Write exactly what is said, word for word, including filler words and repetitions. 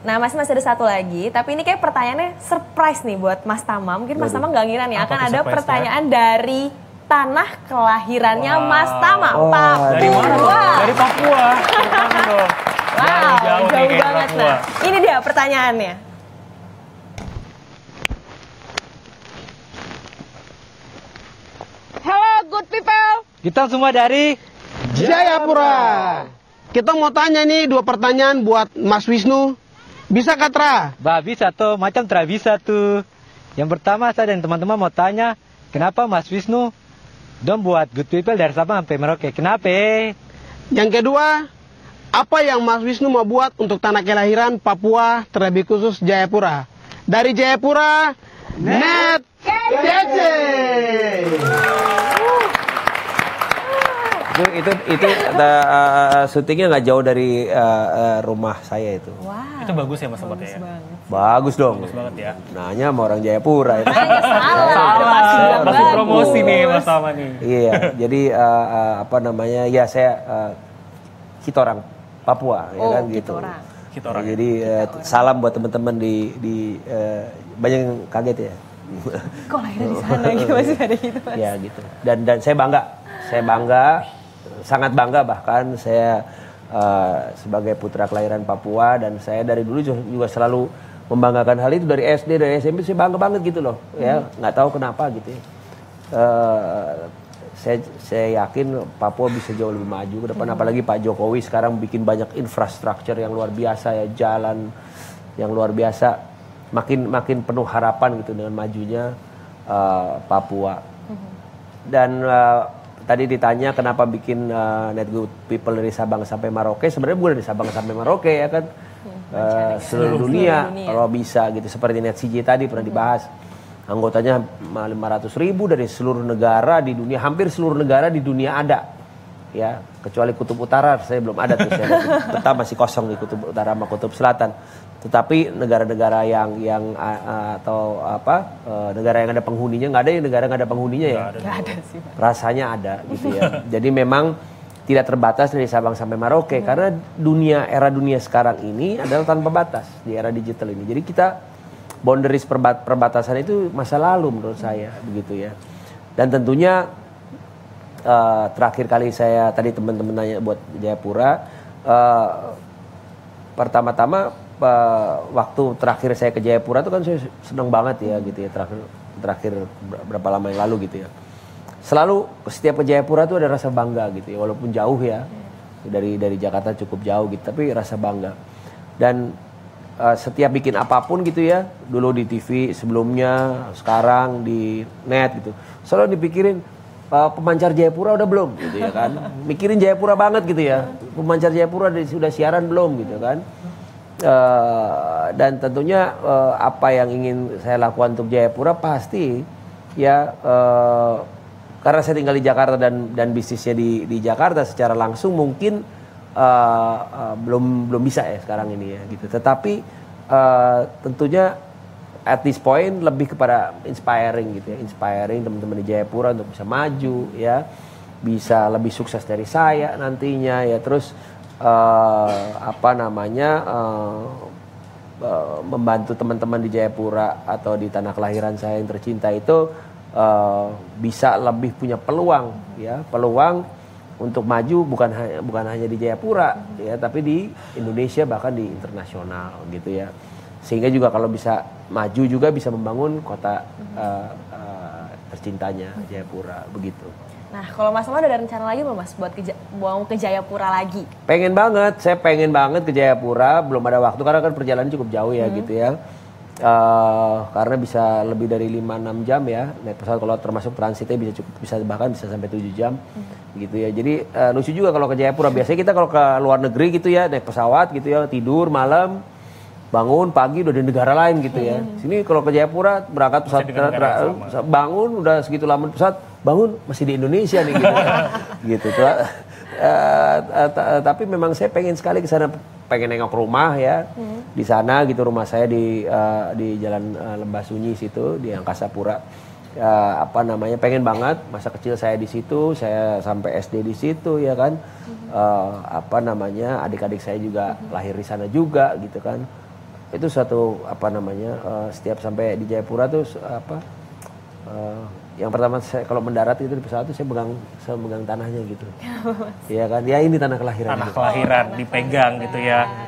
Nah, Mas masih ada satu lagi, tapi ini kayak pertanyaannya surprise nih buat Mas Tama. Mungkin Mas Tama nggak ngira nih akan ada pertanyaan dari tanah kelahirannya wow. Mas Tama, wow. Papua. Dari mana tuh? Dari Papua. Wow, jauh, jauh banget. Nah, ini dia pertanyaannya. Hello good people. Kita semua dari Jayapura. Kita mau tanya nih dua pertanyaan buat Mas Wisnu. Bisa Katra? Bah bisa tuh, macam tra bisa tuh. Yang pertama saya dan teman-teman mau tanya, kenapa Mas Wisnu dong buat Good People dari Sabang sampai Merauke? Kenapa? Yang kedua, apa yang Mas Wisnu mau buat untuk tanah kelahiran Papua, terlebih khusus Jayapura? Dari Jayapura, Net Kece. Itu itu itu uh, syutingnya nggak jauh dari uh, uh, rumah saya itu. Wow. Itu bagus ya Mas tempatnya ya? Bagus dong. Bagus banget ya. Nanya sama orang Jayapura itu. Salah. Salah. Masih promosi nih Mas Tama nih. Iya, jadi uh, uh, apa namanya? Ya saya uh, kita orang Papua, oh, ya kan gitu. Orang. Kita orang. Nah, jadi uh, salam buat teman-teman di di uh, banyak yang kaget ya. Kok lahirnya di sana gitu masih ada gitu Mas? Ya gitu. Dan dan saya bangga, saya bangga, sangat bangga bahkan saya uh, sebagai putra kelahiran Papua dan saya dari dulu juga selalu membanggakan hal itu dari S D dari S M P saya bangga banget gitu loh ya nggak tahu kenapa gitu ya. Uh, saya saya yakin Papua bisa jauh lebih maju ke depan hmm. apalagi Pak Jokowi sekarang bikin banyak infrastruktur yang luar biasa ya jalan yang luar biasa makin makin penuh harapan gitu dengan majunya uh, Papua hmm. dan uh, tadi ditanya kenapa bikin uh, Net Good People dari Sabang sampai Merauke sebenarnya bukan dari Sabang sampai Merauke ya kan hmm. uh, seluruh dunia, dunia kalau bisa gitu seperti Net C J tadi pernah dibahas anggotanya lima ratus ribu dari seluruh negara di dunia hampir seluruh negara di dunia ada ya kecuali Kutub Utara saya belum ada tuh saya peta masih kosong di Kutub Utara sama Kutub Selatan tetapi negara-negara yang yang uh, atau apa uh, negara yang ada penghuninya nggak ada ya negara nggak ada penghuninya ya nggak ada sih Pak. Rasanya ada gitu ya jadi memang tidak terbatas dari Sabang sampai Merauke hmm. karena dunia era dunia sekarang ini adalah tanpa batas di era digital ini jadi kita boundaries perbat perbatasan itu masa lalu menurut saya begitu ya dan tentunya uh, terakhir kali saya tadi teman-teman nanya buat Jayapura uh, pertama-tama Uh, waktu terakhir saya ke Jayapura itu kan saya senang banget ya gitu ya terakhir terakhir berapa lama yang lalu gitu ya selalu setiap ke Jayapura tuh ada rasa bangga gitu ya walaupun jauh ya dari dari Jakarta cukup jauh gitu tapi rasa bangga dan uh, setiap bikin apapun gitu ya dulu di T V sebelumnya sekarang di net gitu selalu dipikirin uh, pemancar Jayapura udah belum gitu ya kan mikirin Jayapura banget gitu ya pemancar Jayapura sudah siaran belum gitu kan. Uh, dan tentunya uh, apa yang ingin saya lakukan untuk Jayapura pasti ya uh, karena saya tinggal di Jakarta dan dan bisnisnya di di Jakarta secara langsung mungkin uh, uh, belum belum bisa ya sekarang ini ya gitu tetapi uh, tentunya at this point lebih kepada inspiring gitu ya inspiring teman-teman di Jayapura untuk bisa maju ya bisa lebih sukses dari saya nantinya ya terus Uh, apa namanya uh, uh, membantu teman-teman di Jayapura atau di tanah kelahiran saya yang tercinta itu uh, bisa lebih punya peluang ya peluang untuk maju bukan hanya bukan hanya di Jayapura ya tapi di Indonesia bahkan di internasional gitu ya sehingga juga kalau bisa maju juga bisa membangun kota uh, uh, tercintanya Jayapura begitu. Nah, kalau Mas Tama ada rencana lagi belum Mas buat ke, mau ke Jayapura lagi? Pengen banget, saya pengen banget ke Jayapura, belum ada waktu karena kan perjalanan cukup jauh ya hmm. gitu ya. Uh, karena bisa lebih dari lima enam jam ya, naik pesawat kalau termasuk transitnya bisa cukup bisa bahkan bisa sampai tujuh jam hmm. gitu ya. Jadi uh, lucu juga kalau ke Jayapura. Biasanya kita kalau ke luar negeri gitu ya, naik pesawat gitu ya, tidur malam, bangun pagi udah di negara lain gitu ya. Hmm. Sini kalau ke Jayapura berangkat pesawat bangun udah segitu lama pesawat bangun masih di Indonesia nih gitu. gitu tuh. Uh, uh, tapi memang saya pengen sekali ke sana pengen nengok rumah ya. Hmm. Di sana gitu rumah saya di uh, di Jalan uh, Lembah Sunyi situ di Angkasa Pura. Uh, apa namanya pengen banget masa kecil saya di situ, saya sampai S D di situ ya kan. Hmm. Uh, apa namanya adik-adik saya juga hmm. lahir di sana juga gitu kan. itu suatu apa namanya uh, setiap sampai di Jayapura tuh apa uh, yang pertama saya kalau mendarat itu di pesawat itu saya pegang saya pegang tanahnya gitu. Iya kan? Ya ini tanah kelahiran. Tanah gitu. kelahiran dipegang gitu ya.